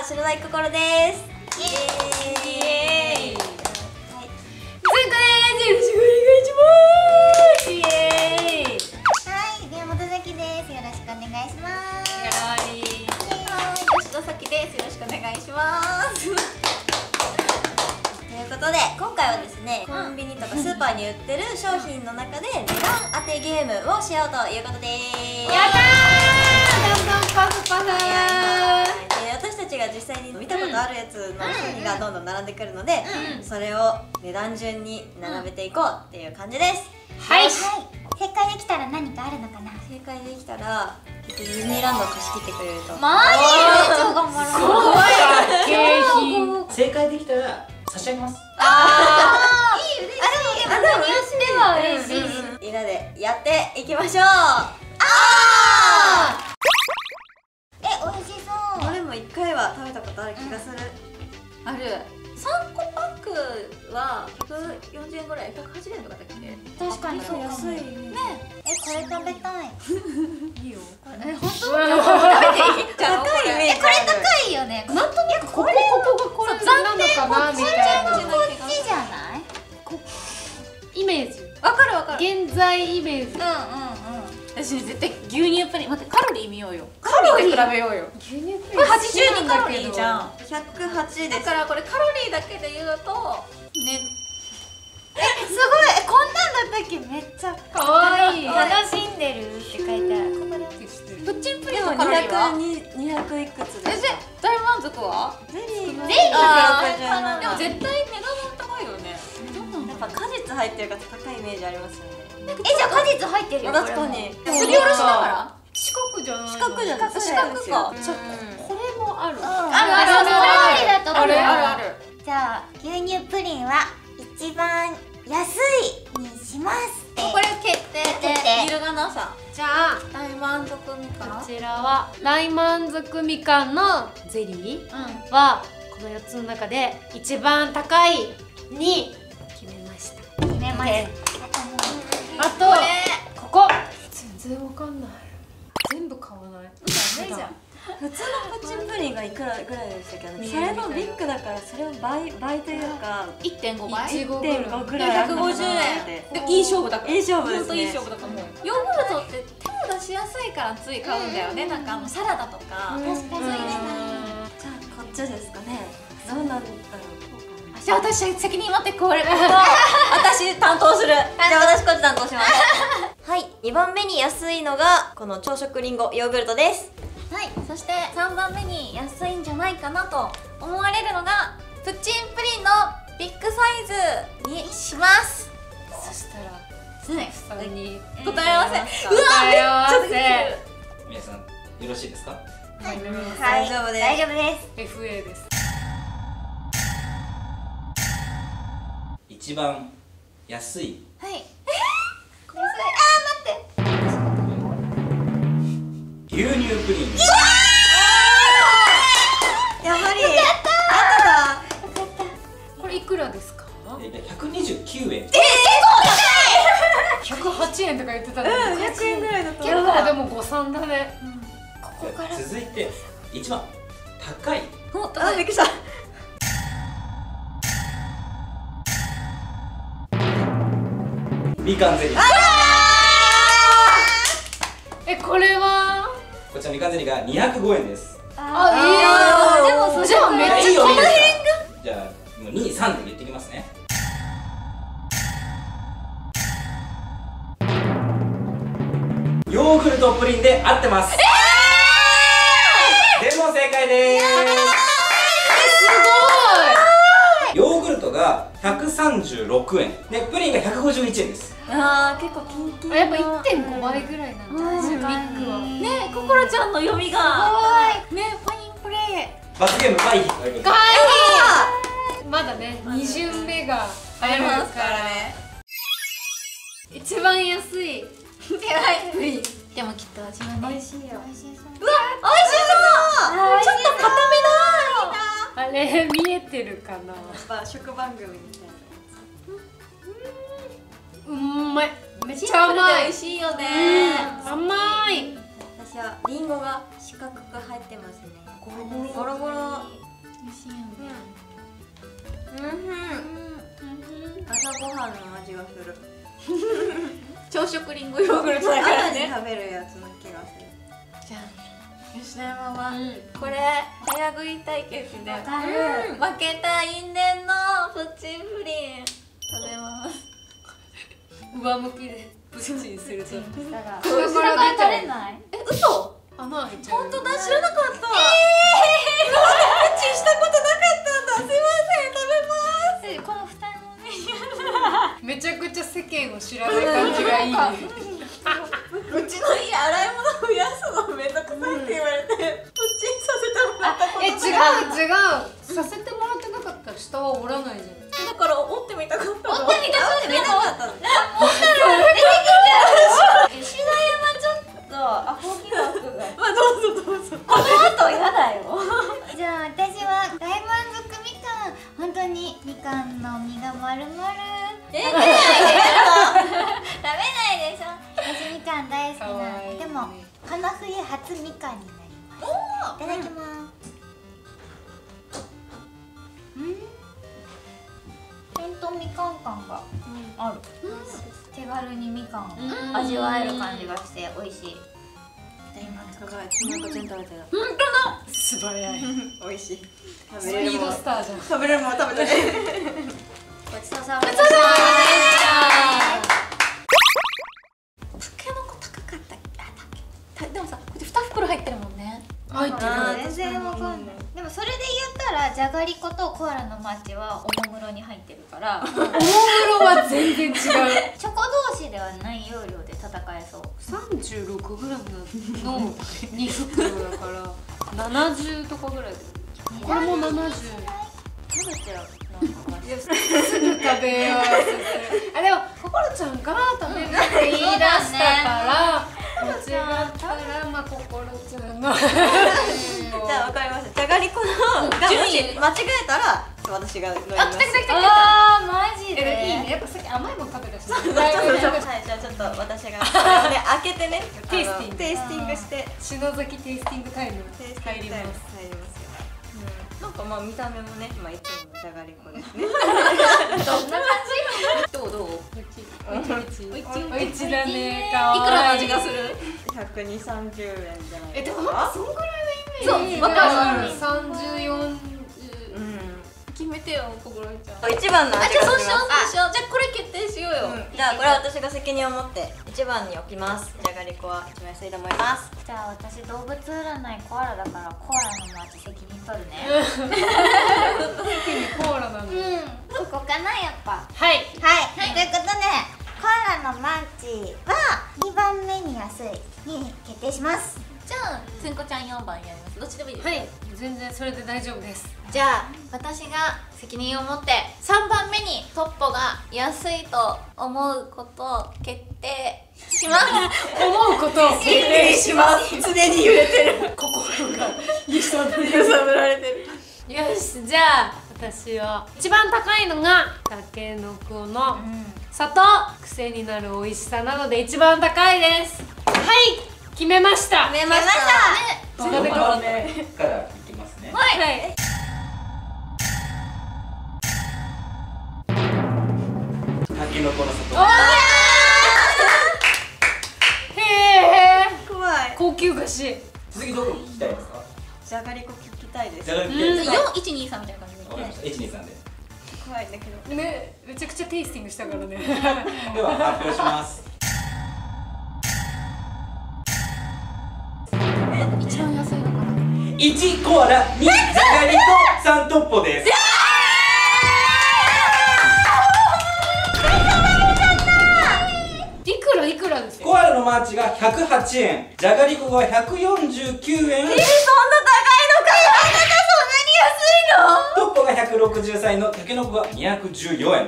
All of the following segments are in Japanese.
知らない心です。イエーイ。はい。つんこです。よろしくお願いします。イエーイ。 はい、宮本咲です。よろしくお願いします。 はい。吉田咲です。よろしくお願いします。ということで今回はですね、コンビニとかスーパーに売ってる商品の中で値段当てゲームをしようということです。 やったー、どんどんパフパフー。 私たちが実際に見たことあるやつの商品がどんどん並んでくるので、それを値段順に並べていこうっていう感じです。 はい、 正解できたら何かあるのかな。 正解できたらディズニーランドを貸し切ってくれると。 マジで超頑張ろう。 景品。 正解できたら差し上げます。 いい、嬉しい。でも何をしては嬉しい。 みんなでやっていきましょう。 美味しそう。 どれも1回は食べたことある気がする。 ある。3個パックは140円ぐらい、180円とかだっけ？ 確かにそう安いね。 これ食べたい。 いいよ。 本当？食べていい？ 高いイメージ。 これ高いよね。 なんとなくここがこれなのかなみたいなこっちじゃない？ イメージ。 わかるわかる。 現在イメージ。 私絶対牛乳プリン、待ってカロリー見ようよ。カロリー比べようよ。 牛乳プリン。 これ82カロリーじゃん。 108です。 だからこれカロリーだけで言うとね。 すごい。こんなんだったっけ？めっちゃ可愛い。 楽しんでるって書いてある。ここでプッチンプリでもンのカロリーは 200いくつです。 大満足は？ ゼリーがでも絶対値段高いよね。 やっぱ果実入ってるから高いイメージありますよね。 じゃあ果実入ってるよ。 確かに。 すりおろしながら。 四角じゃない。 四角じゃない。 四角か。 じゃあこれもある。 あるだと思う。 ある。 じゃあ牛乳プリンは一番安いにします。 これ決定で揺るがなさ。 じゃあ大満足みかん。 こちらは大満足みかんのゼリーはこの4つの中で一番高いに決めました。 決めました。 あとここ全然わかんない。全部買わない。 普通のプッチンプリンがいくらぐらいでしたっけ？それのビッグだからそれを倍というか 1.5 倍？ 1.5ぐらい 150円。でいい勝負だから。 いい勝負ですね。 本当いい勝負だと思う。ヨーグルトって手を出しやすいからつい買うんだよね。なんかサラダとか。 確かに。 じゃあこっちですかね。どうなんだろう。 じゃあ私責任持ってこれ私担当する。じゃあ私こっち担当します。 はい、2番目に安いのがこの朝食リンゴヨーグルトです。 はい、そして3番目に安いんじゃないかなと思われるのがプッチンプリンのビッグサイズにします。 そしたらはいさんに答え合わせ。うわ、 答え合わせ皆さんよろしいですか？ 大丈夫です。 大丈夫です。 FA です。 一番安いはい。 牛乳プリン。 やはりあこれいくらですか 129円。 ？108円とか言ってたのに 100円ぐらいだと結構でも誤算だね。 続いて一番高いあ、びっくりした。 みかんゼリー。 これはこちらみかんゼリーが205円です。 でもじゃあめっちゃいいよいいよ。じゃあもう2、3で言ってきますね。ヨーグルトプリンで合ってます。でも正解です。ヨーグルトが136円でプリンが151円です。 あー、結構キンキン。 やっぱ 1.5 倍ぐらいなんだ。ビッグはね、こころちゃんの読みがね、ファインプレー。 罰ゲーム回避ということで。 まだね2巡目がありますからね。 一番安いプリン。 でもきっと味はね。 美味しいよ。 うわ、美味しそう。ちょっと固あれ見えてるかな。 やっぱ食番組みたいな。 うまい。めっめちゃ甘い。 美味しいよね。 甘い。 私はリンゴが四角く入ってますね。ゴロゴロ美味しいよね。 朝ごはんの味がする。 朝食リンゴヨーグルトだから朝にね。 食べるやつの気がする。 じゃあ吉田山はこれ早食い対決でわかる。 負けた因縁のプッチンプリン食べます。 上向きでプッチンするとだからこれ後ろから取れない？ 嘘？ 穴開いちゃう。 本当だ、知らなかった。プッチンしたことなかったんだ。すいません、食べます。 この二人のメニュー。 めちゃくちゃ世間を知らない感じがいいね。 うちの家洗い物増やすのめんどくさいって言われて、プッチンさせてもらったこと違ない。 うさせてもらってなかったら下は折らないじゃん。 だから折ってみたかったの。 折ってみたかった見なかったの。 吉田山ちょっとアホ疑惑が。 まあどうぞどうぞ。 この後やだよ。じゃあ私は大満足みかん。本当にみかんの実が丸々。食べないでしょ。私みかん大好きなの。でもこの冬初みかんになります。いただきます。ちゃんとみかん感がある。手軽にみかんを味わえる感じがして美味しい。大満足。 すごい、つまこちゃん食べてる。 素早い。 美味しい。食スピードスターじゃん。 食べれるもん食べてる。 ごちそうさまでした。 タケノコ高かったっけ？でもさ、これ2袋入ってるもんね。 入ってる。 全然わかんない。でもそれで言ったらじゃがりことコアラのマッチはおもむろに入ってるからおもむろは全然違う。 チョコ同士ではない要領で戦えそう。 36g の2袋だから70とかぐらいだよ。これも70。 食べちゃう。 すぐ食べようとする。あ、でも心ちゃんが食べるって言い出したから間違ったら、まあ心ちゃんのじゃあ分かりました。じゃがりこのがもし間違えたら私が乗ります。 あーマジで。 いいね。やっぱさっき甘いもの食べたし。 はい、じゃあちょっと私が開けてね、 テイスティングテイスティングして篠崎テイスティングタイムテイスティングタイム入りますよ。なんかまあ見た目もね、まあいつものじゃがりこですね。 どんな感どうどう？ おいちだね。かわいい。 いくらの味がする 120、30円じゃないですでか。 もなんかそんぐらいそうのイメージ。 わかる 30、40。 決めてよ、心ちゃん。 一番の味がします。 そうしよう、そうしよう。じゃあこれ決定しようよ。 じゃあこれは私が責任を持って一番に置きます。じゃがりこは一番安いと思います。 じゃあ私動物占いコアラだからコアラのマーチ責任取るね。 コーラなんだ。 ここかなやっぱ。 はい。 はい、ということでコアラのマーチは2番目に安いに決定します。 じゃあつんこちゃん4番やります。どっちでもいいですよ。 はい。全然それで大丈夫です。 じゃあ私が責任を持って3番目にトッポが安いと思うことを決定します。 思うことを決定します。 常に揺れてる。 心が揺さぶ揺さぶられてる。 よし、じゃあ私は一番高いのがたけのこの砂糖、癖になる美味しさなので一番高いです。はい、決めました。 決めました。 そのままねからいきますね。 はい。 たけのこの砂へえ。 怖い。 高級菓子。 次どこ聞きたいですか？ じゃがりこ聞きたいです。 じゃがりこ聞きたいですか？ 4、1、2、3みたいな感じで。 わかりました。123で。 怖いんだけど。 ね、めちゃくちゃテイスティングしたからね。 では発表します。 一番安いのかな。 1コアラ、2じゃがりこ、3トッポです。 いくらですか？ コアラのマーチが108円、じゃがりこが149円。 そんな高いのかよ。 トッポが163円のたけのこが214円。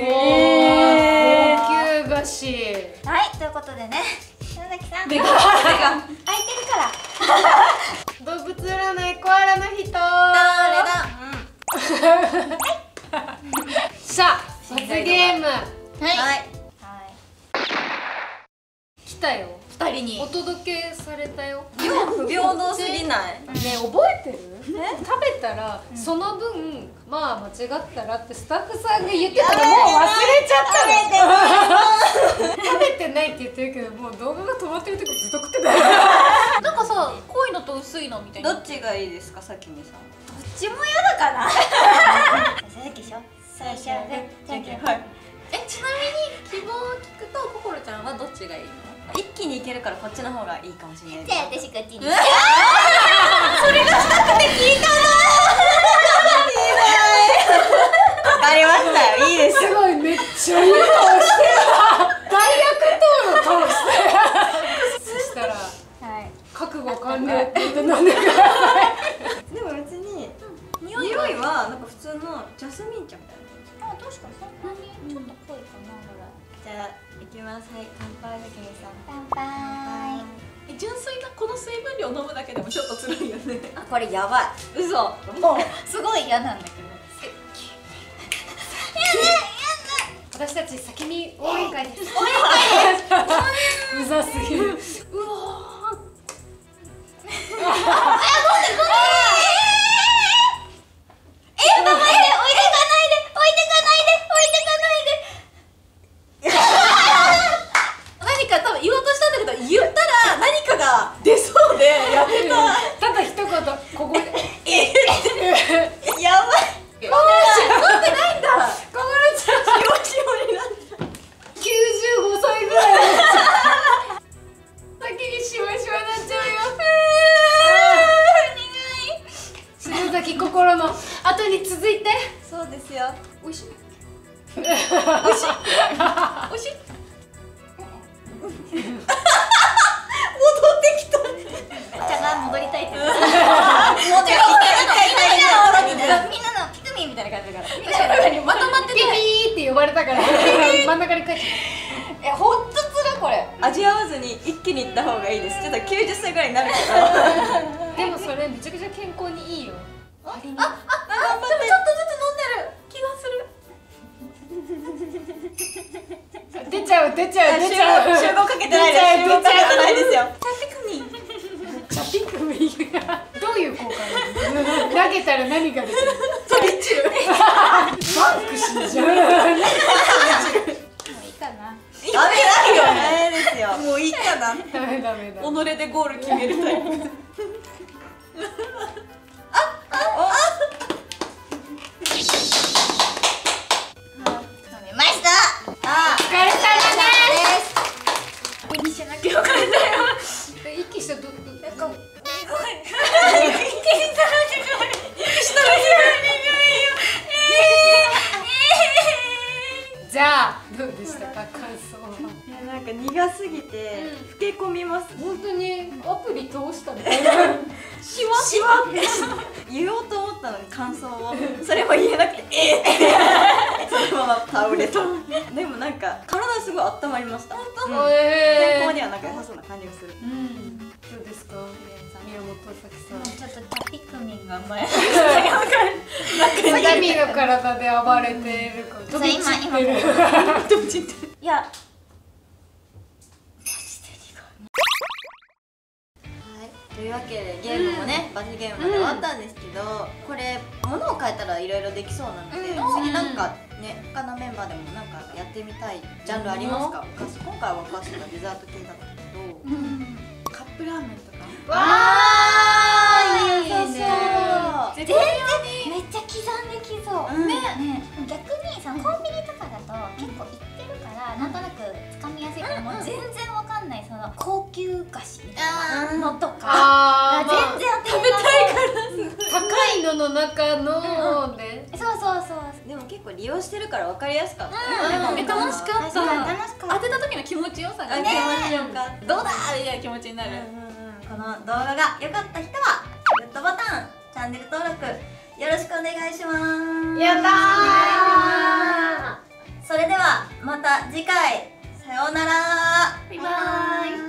高級菓子。 はい、ということでね、篠崎さんでかい空いてるから動物占いコアラの人。 誰だ。 さあ、罰ゲーム。 はい。 はい。 来たよ。 来たりにお届けされたよ。 量不平等すぎない？ ね、覚えてる？食べたらその分まあ間違ったらってスタッフさんが言ってたらもう忘れちゃったの。食べてないって言ってるけど、もう動画が止まってるとこずっと食ってたよ。 なんかさ、濃いのと薄いのみたいな。 どっちがいいですか、さきみさん？ どっちも嫌だかな。最初でじゃんけん。 はい。 ちなみに希望を聞くと心ちゃんはどっちがいいの？ 一気にいけるからこっちの方がいいかもしれない。 じゃあ私こっちに。 わかりましたよ。いいですすごいめっちゃいい顔してるわ。大学等の顔してる。そしたらはい覚悟完了って言って飲んでください。 でも別に匂いはなんか普通のジャスミン茶みたいな。 あ、確かにそんなにちょっと濃いかなぐらい。 じゃあいきます。はい、乾杯。さきみさん。 乾杯。 純粋なこの水分量飲むだけでもちょっと辛いよね。 あ、これやばい。 嘘。 もうすごい嫌なんだけど。 私たち先に応援会です。応援会です。うざすぎる。うわ何か多分言おうとしたんだけど、言ったら何かが出そうでやめた。 ただ一言ここでやばい。 飲んでないんだ。 小室ちゃん95歳ぐらい先にシワシワなっちゃうよ。篠崎心の後に続いてそうですよ。 美味しい。 美味しい。 美味しい。 戻ってきた。 じゃあ戻りたいって。 戻ってきた。 みんなのピクミンみたいな感じだから。 まとまってピない。 ピーって呼ばれたから真ん中に帰っちゃほんとつらこれ。味合わずに一気にいった方がいいです。ちょっと90歳ぐらいになるけど。 う。でもそれめちゃくちゃ健康にいいよ。 頑張って。 ちょっとずつ飲んでる気がする。 出ちゃう集合かけてないです。集合かけてないですよ。 ピクミンがどういう効果なの？投げたら何が出てる？ 飛び散る。 バンクシーじゃん。 もういいかな。 ダメだよ。ダメですよ。もういいかな。 ダメだ。 己でゴール決めるタイプ。 飲みました。 あ、 お疲れ様です。 こにしなきゃよかったよ。 一気したどじゃあどうでしたか、感想は。 いやなんか苦すぎて老け込みます。 本当にアプリ通したみたいな。 シワって言おうと思ったのに感想をそれも言えなくてそのまま倒れた。でもなんか体すごい温まりました。本当。健康にはなんか良さそうな感じがする。 どうですか、宮本咲さん。 ちょっとピクミンが前。 さきみの体で暴れてるから飛び散ってる。飛び散ってる。 いや。 というわけでゲームもね、罰ゲームまで終わったんですけど、これ物を変えたらいろいろできそうなので、次なんかね、他のメンバーでもなんかやってみたいジャンルありますか？今回はお菓子とかデザート系だったけど、 カップラーメンとか。 わー、良さそう。 全然めっちゃ刻んできそうね。逆にそのコンビニとかだと結構行ってるからなんとなくつかみやすいからもう全然わかんないその高級菓子みたいなのとか全然食べたいから高いのの中のね。 そうでも結構利用してるから分かりやすかった。 楽しかった。 楽しかった当てた時の気持ちよさが気ね。 持ちよかった。 どうだみたいな気持ちになる。 この動画が良かった人はグッドボタン、チャンネル登録よろしくお願いします。 やったー。 それではまた次回、さようなら。 バイバイ。